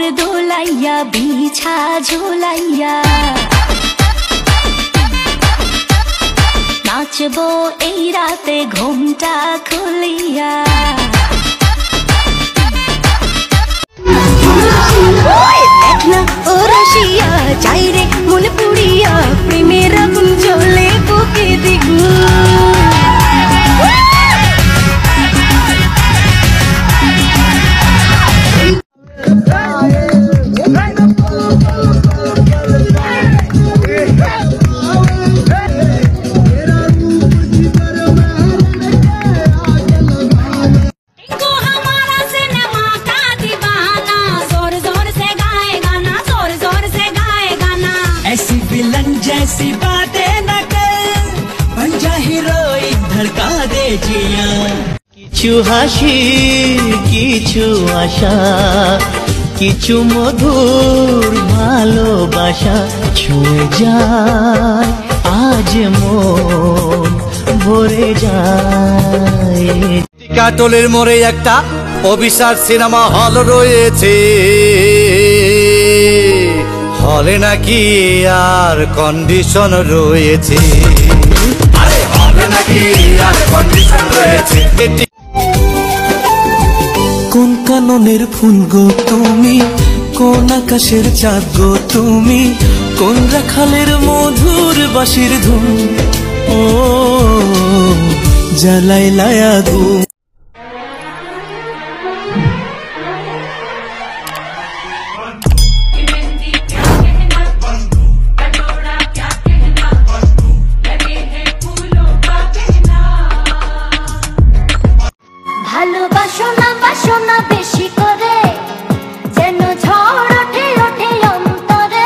দোলাইয়া বিছা ঝুলাইয়া নাচবো এই রাতে ঘুমটা খুলিয়া। দেখনা ও রসিয়া চাই রে মন পুড়িয়া প্রেমের আগুন জ্বলে বুকে দ্বিগুণ। जैसी बातें न कर बन जा हीरोइन धड़का दे जिया। किछु हासि किछु आशा किछु मधुर भालोबाशा छुए যায় আজ মন ভরে যায়। কাটলের মোড়ে একটা অভিশাপ সিনেমা হল রয়েছে, হলে নাকি আর কন্ডিশন রয়েছে, আরে হলে নাকি আর কন্ডিশন রয়েছে। কোন কাননের ফুল গো তুমি, কোন আকাশের চাঁদ গো তুমি, কোন রাখালের মধুর বাঁশির ধুম, ও জ্বালাইলা আগুন। ভালোবাসো না বাসো না বেশি করে যেন ঝড় ওঠে ওঠে অন্তরে,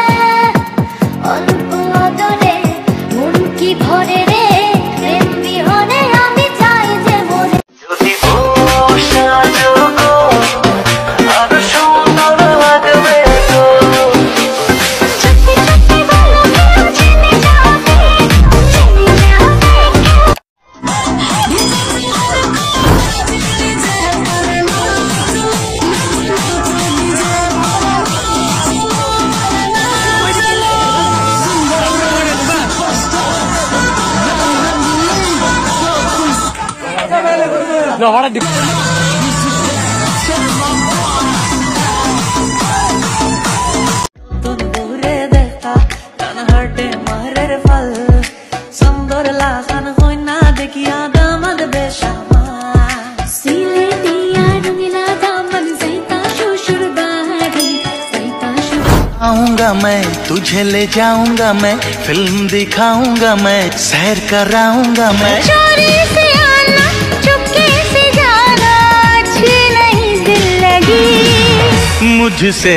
অল্প আদরে মন কি ভরে রে, প্রেম বিহনে আমি চাই যে মরে। যদি বর্ষা যোগো আর সুন্দর লাগবে গো, সত্যি সত্যি বলো কেউ জেনে যাবে, জেনে যাবে। দূরে দেখা কান হাটে মারের ফল, সুন্দর লাগান হয় না দেখিয়া দামাদ বেশামা। সিলেটিয়া রঙিলা দামন সৈতা শ্বশুর বাড়ি, সৈতা শ্বশুর। आऊंगा मैं तुझे ले जाऊंगा मैं, फिल्म दिखाऊंगा मैं, सैर कराऊंगा मैं। चोरी से आना चुपके से जाना अच्छी नहीं दिल लगी मुझसे।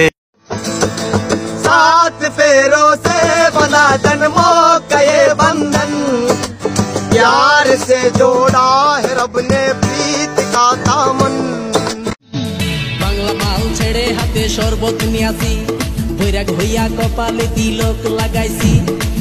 सात फेरों से बना जन्मों का ये बंधन, प्यार से जोड़ा है रब ने प्रीत का दामन। বাংলা মাল ছেড়ে হাতে শরবত নিয়াছি, বৈরাগ হইয়া কপালে তিলক লাগাইছি।